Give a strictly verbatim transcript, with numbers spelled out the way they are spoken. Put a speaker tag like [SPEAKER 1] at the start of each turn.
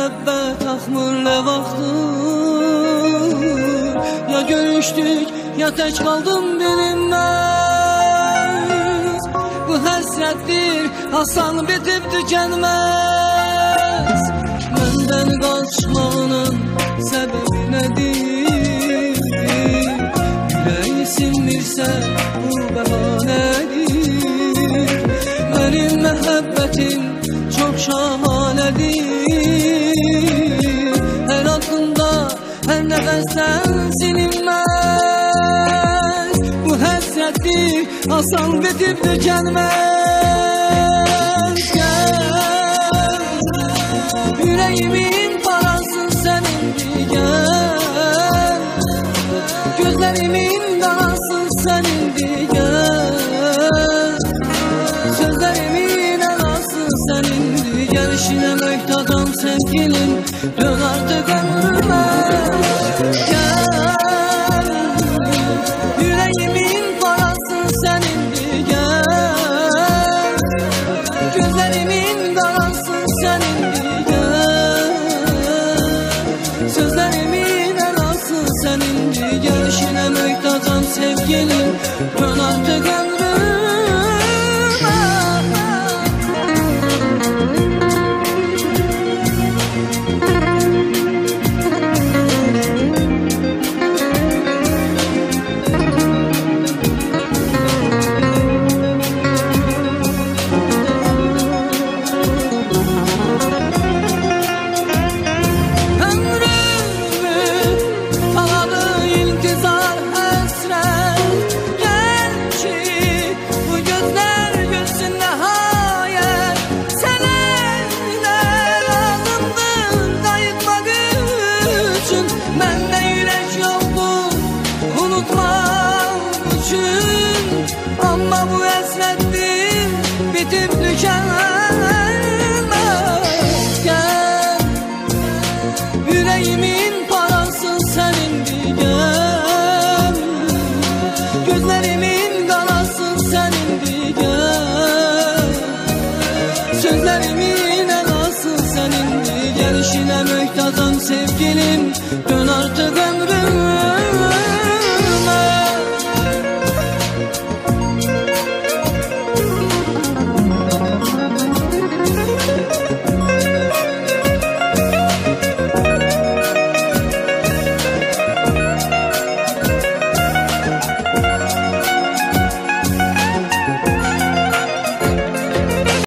[SPEAKER 1] məhəbbət axmır nə vaxtdır. Ya görüşdük, ya tək qaldım bilinməz. Bu həsrətdir, asan bitib tükənməz. Məndən qaçmağının səbəbi nədir? Ürəyi sinmirsə bu bəhanədir. Mənim məhəbbətim çox şahanədir. Hər adımda, hər nəfəsdən silinməz. Bu həsrətdir, asan bitib tükənməz. Yüreğimin parasın senindir gel. Gözlerimin danasın senindir gel. Sözlerimin anasın senindir. Gelişine möhtadam sevgilim, dön artık ömrüme gel. Yüreğimin parasın senindir gel. Gözlerimin danasın senindir. Sözlerimin anası senindir. Gelişine möhtacam sevgilim, dön artık ömrüme. Ama bu hasrettir, bitip tükenmez. Gel, yüreğimin parasın senindir gel. Gözlerimin kanasın senindir gel. Sözlerimin elasın senindir. Gelişine möhtacam sevgilim,